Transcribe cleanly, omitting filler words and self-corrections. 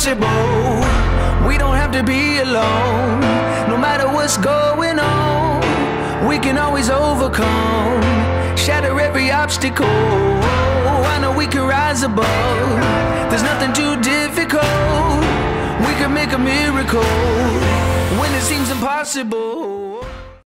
possible. We don't have to be alone. No matter what's going on, we can always overcome, shatter every obstacle. I know we can rise above. There's nothing too difficult. We can make a miracle when it seems impossible.